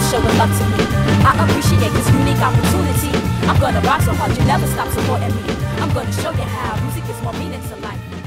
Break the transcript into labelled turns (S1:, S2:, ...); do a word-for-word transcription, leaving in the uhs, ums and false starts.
S1: showing love to me. I appreciate this unique opportunity. I'm gonna rock so hard you never stop supporting me. I'm gonna show you how music is more meaning to life.